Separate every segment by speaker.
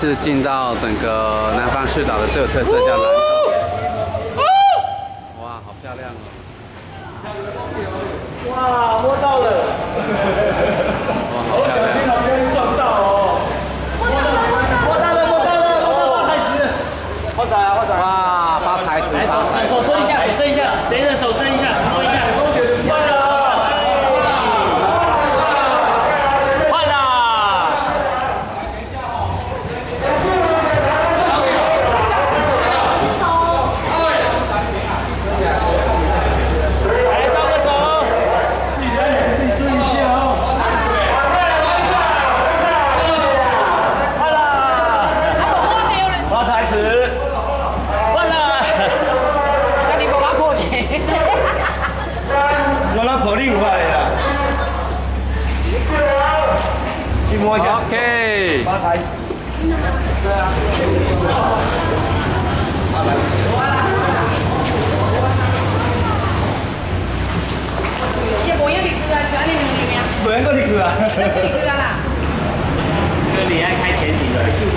Speaker 1: 次进到整个南方四岛的最有特色叫蓝洞。哇，好漂亮哦！
Speaker 2: 哇，摸到了！
Speaker 1: 哇，好漂亮！
Speaker 2: 不要撞到哦！摸到了！发财石！发财啊！哇，
Speaker 1: 发财石！
Speaker 3: 手伸一下，谁的手伸一下，摸一下。
Speaker 2: 摸一下
Speaker 1: ，OK，
Speaker 2: 发财石。对啊。
Speaker 4: 也冇一定去啊，全年龄里面。
Speaker 2: 冇人过去啊。
Speaker 4: 去啦。
Speaker 3: 这里爱开潜艇的。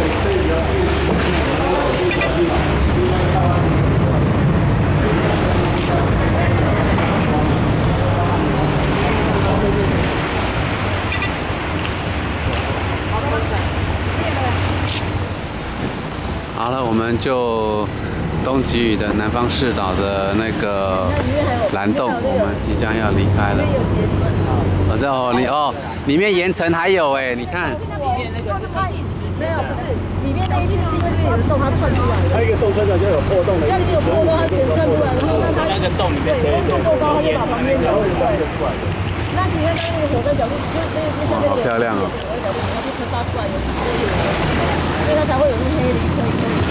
Speaker 1: 好了，我们就东极屿的南方四岛的那个蓝洞，我们即将要离开了。这里面岩层还有哎，你看。
Speaker 5: 没有，不是，里面那一次是因为那个洞它窜出来了。
Speaker 2: 它一个洞真的就有破洞的。
Speaker 5: 那里有破洞，它全窜出来，然后它
Speaker 3: 那个洞里面
Speaker 5: 对，它过高，它就把旁边的出来。那里面那个火山角度，那下面
Speaker 1: 好漂亮哦。
Speaker 5: 它就喷发出来的，所以它才会有那黑的可以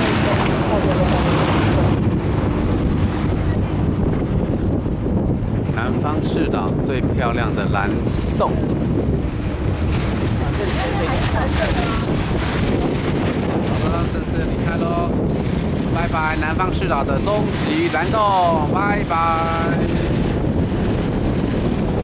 Speaker 1: 南方四岛最漂亮的蓝洞。好了，正式离开喽，拜拜！南方四岛的终极蓝洞，拜拜。